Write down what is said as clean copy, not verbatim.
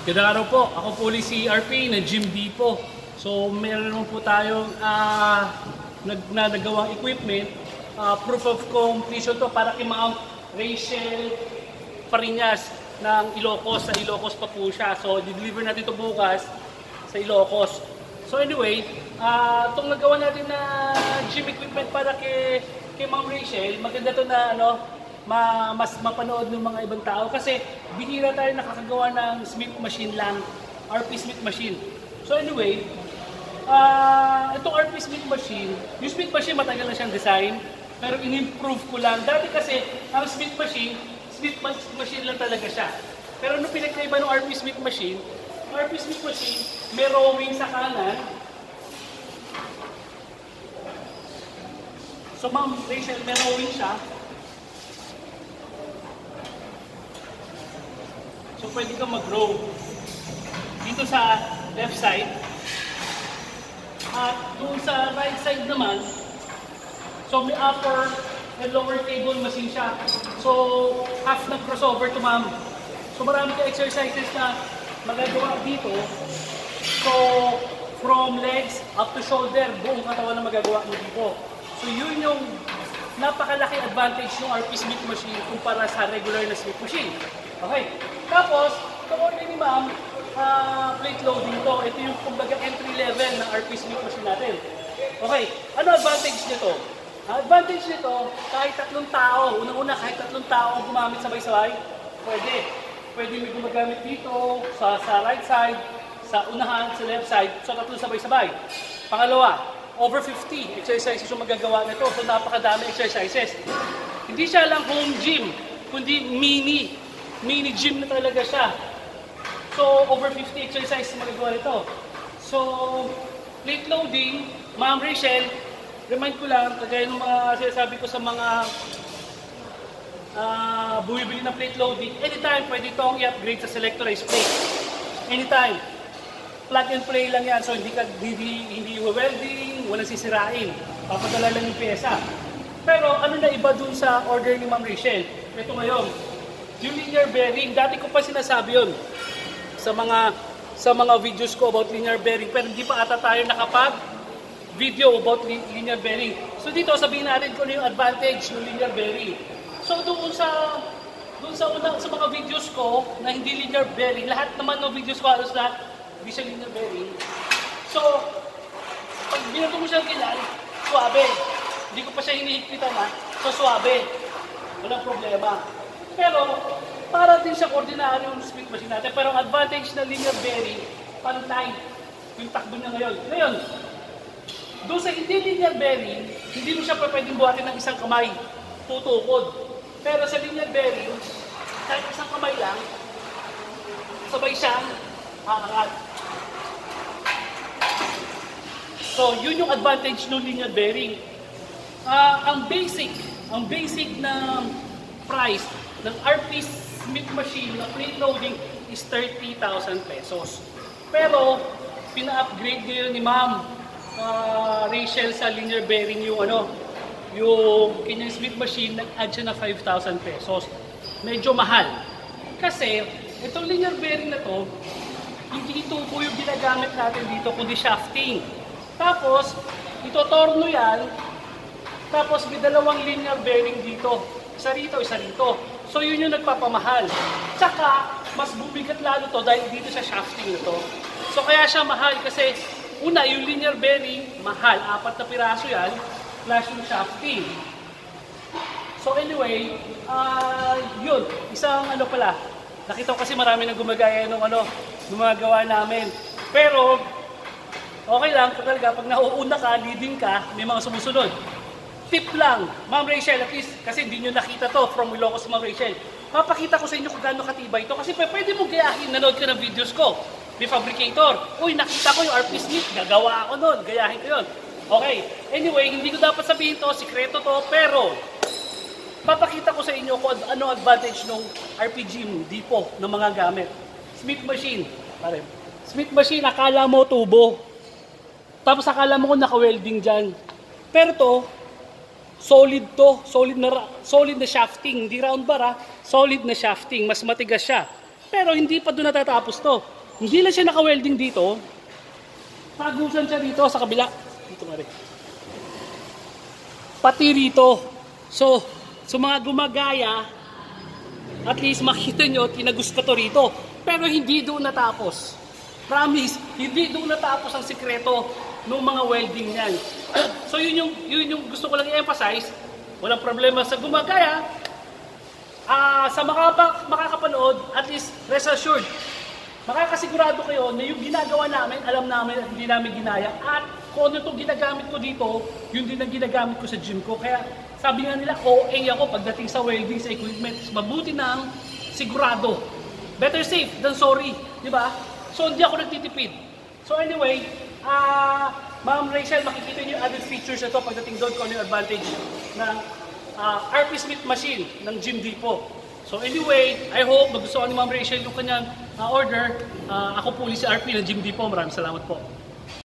Gandang araw po, ako po ulit si RP ng Gym Depot. So meron naman po tayong nagawang equipment, proof of completion to para kay Ma'am Rachel Parinas ng Ilocos. Sa Ilocos pa po siya. So i-deliver natin ito bukas sa Ilocos. So anyway, itong nagawa natin na gym equipment para kay Ma'am Rachel, maganda to na mas mapanood ng mga ibang tao kasi bihira tayo nakakagawa ng Smith machine lang, RP Smith machine. So anyway, itong RP Smith machine, yung Smith machine matagal na siyang design, pero in-improve ko lang. Dati kasi ang Smith machine lang talaga siya. Pero nung pinagkaiba ng RP Smith machine may rowing sa kanan. So Ma'am Rachel, may rowing siya. So pwede kang mag-row dito sa left side. At doon sa right side naman, so may upper and lower table machine siya. So half na crossover to Ma'am. So marami ka exercises na magagawa dito. So from legs up to shoulder, buong katawan na magagawa mo dito. So yun yung napakalaki advantage ng RP Smith machine kumpara sa regular na Smith machine. Okay. Tapos, ito ni Ma'am, plate loading to. Ito yung kumbaga entry level ng RP Smith machine natin. Okay, ano advantage nito? Advantage nito, kahit tatlong tao, unang-una kahit tatlong tao gumamit sabay-sabay, pwede. Pwede may gumagamit dito, sa right side, sa unahan, sa left side, so tatlong sabay-sabay. Pangalawa, over 50 exercises yung magagawa nito, so napakadami exercises. Hindi siya lang home gym, kundi mini gym na talaga siya. So, over 50 exercises magagawa nito. So, plate loading, Ma'am Rachel, remind ko lang, kagaya ng mga sinasabi ko sa mga bumibili ng plate loading, anytime pwede itong i-upgrade sa selectorized plate. Anytime. Plug and play lang yan, so hindi welding, walang sisirain. Papadala lang yung pyesa. Pero ano na iba dun sa order ni Ma'am Rachel? Ito ngayon, yung linear bearing, dati ko pa sinasabi yun sa mga videos ko about linear bearing, pero hindi pa ata tayo nakapag-video about linear bearing. So dito, sabihin natin kung ano yung advantage ng linear bearing. So doon sa mga videos ko na hindi linear bearing, lahat naman ng videos ko halos lahat hindi siya linear bearing. So, pag binato mo siya kilal, suwabe. Hindi ko pa siya hinihigpitan so suwabe. Walang problema. Pero, para din siya ordinary yung Smith machine natin. Pero ang advantage na linear bearing, pantay yung takbo niya ngayon. Ngayon, doon sa hindi linear bearing, hindi mo siya pwedeng buhatin ng isang kamay, tutukod. Pero sa linear bearing, kahit isang kamay lang, sabay siyang aangat. So, yun yung advantage ng linear bearing. Ang basic na price ng RP Smith machine na plate loading is 30,000 pesos. Pero, pina-upgrade ngayon ni Ma'am Rachel sa linear bearing yung kanyang Smith machine, nag-add siya na 5,000 pesos. Medyo mahal. Kasi, itong linear bearing na to, hindi ito po yung ginagamit natin dito, kundi shafting. Tapos, itotorno yan, tapos may dalawang linear bearing dito. Isa rito, isa rito. So yun yung nagpapamahal. Tsaka, mas bumigat lalo to dahil dito sa shafting na to. So kaya siya mahal kasi una, yung linear bearing, mahal. 4 na piraso yan, plus yung shafting. So anyway, yun. Isang pala. Nakita ko kasi marami na gumagaya ng gumagawa namin. Pero, okay lang talaga. Pag nauuna ka, leading ka, may mga sumusunod. Tip lang, Ma'am Rachel, at least, kasi hindi nyo nakita to from Ilocos, Ma'am Rachel. Papakita ko sa inyo kung gaano katibay ito. Kasi pwede mong gayahin, nanood ka ng videos ko. May fabricator. Uy, nakita ko yung RP Smith, gagawa ako nun, gayahin ko yun. Okay, anyway, hindi ko dapat sabihin to, sikreto to, pero papakita ko sa inyo kung ano advantage ng RP Gym Depot ng mga gamit. Smith machine, pare. Smith machine, akala mo tubo. Tapos akala mo kung naka-welding dyan. Pero to, solid to, solid na shafting, hindi round bar solid na shafting, mas matigas siya. Pero hindi pa doon natatapos to. Hindi lang siya naka-welding dito. Tagusan siya dito sa kabila. Dito nga rin. Pati rito. So mga gumagaya, at least makita nyo, tinagos ka to rito. Pero hindi doon natapos. Promise, hindi doon natapos ang sikreto ng mga welding niyan. So yun yung gusto ko lang i-emphasize. Walang problema sa gumagaya. Sa makakapanood, at least rest assured, makakasigurado kayo na yung ginagawa namin, alam namin at hindi namin ginaya. At kung ano itong ginagamit ko dito, yun din ang ginagamit ko sa gym ko. Kaya sabi nga nila, OA ako pagdating sa welding, sa equipment. Mabuti na ang sigurado. Better safe than sorry. Di ba? So hindi ako nagtitipid. So anyway, Ma'am Rachel, makikita niyo yung added features na ito pagdating doon kung ano yung advantage ng RP Smith machine ng Gym Depot. So anyway, I hope magustuhan ni Ma'am Rachel yung kanyang order. Ako po si RP ng Gym Depot. Maraming salamat po.